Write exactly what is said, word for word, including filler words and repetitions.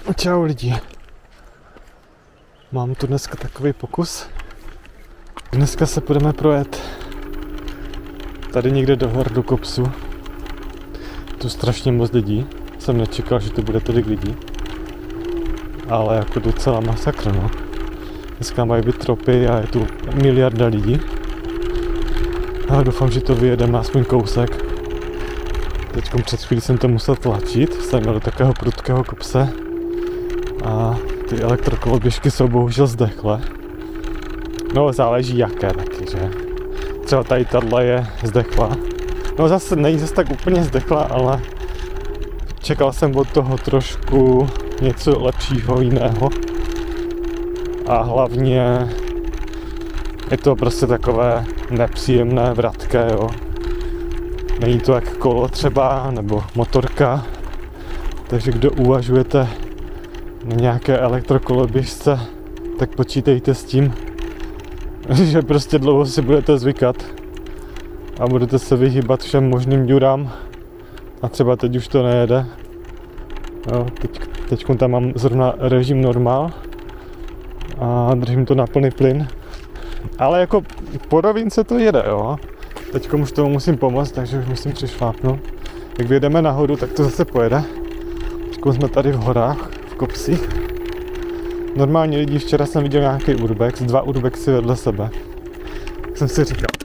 Čau lidi. Mám tu dneska takový pokus. Dneska se půjdeme projet tady někde do hor, do kopsu. Tu strašně moc lidí. Jsem nečekal, že to bude tolik lidí. Ale jako docela masakr, no. Dneska mají být tropy a je tu miliarda lidí. Ale doufám, že to vyjedeme aspoň kousek. Teďkom před chvílí jsem to musel tlačit. Jsem měl do takového prudkého kopse. A ty elektrokoloběžky jsou bohužel zdechlé. No záleží jaké taky, že? Třeba tady tahle je zdechlá. No zase není zase tak úplně zdechlá, ale čekal jsem od toho trošku něco lepšího, jiného. A hlavně je to prostě takové nepříjemné, vratké, jo. Není to jak kolo třeba, nebo motorka. Takže kdo uvažujete na nějaké elektrokoloběžce, tak počítejte s tím, že prostě dlouho si budete zvykat a budete se vyhýbat všem možným ďurám a třeba teď už to nejede. Jo, teď, teď tam mám zrovna režim normál a držím to na plný plyn, ale jako po rovince to jede, jo. Teď už tomu musím pomoct, takže už musím přišlápnout. Jak vyjedeme nahoru, tak to zase pojede. Teď jsme tady v horách, v kopsích. Normálně lidi, včera jsem viděl nějaký urbex, dva urbexy vedle sebe. Tak jsem si říkal,